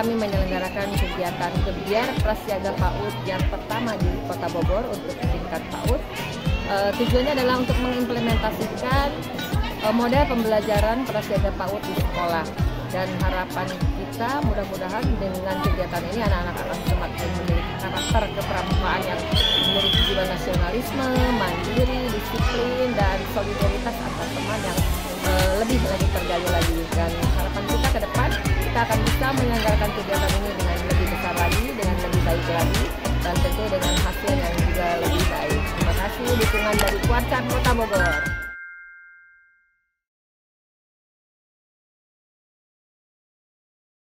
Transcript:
kami menyelenggarakan kegiatan Gebyar Prasiaga PAUD yang pertama di Kota Bogor untuk tingkat PAUD. Tujuannya adalah untuk mengimplementasikan model pembelajaran Prasiaga PAUD di sekolah. Dan harapan kita mudah-mudahan dengan kegiatan ini anak-anak akan semakin memiliki karakter kepramukaan yang memiliki jiwa nasionalisme, mandiri, disiplin, dan solidaritas antar teman yang lebih lagi tergali lagi. Dan harapan kita ke depan kita akan bisa menyelenggarakan kegiatan ini dengan lebih besar lagi, dengan lebih baik lagi, dan tentu dengan hasil yang juga lebih baik. Terima kasih dukungan dari Kuarcat Kota Bogor.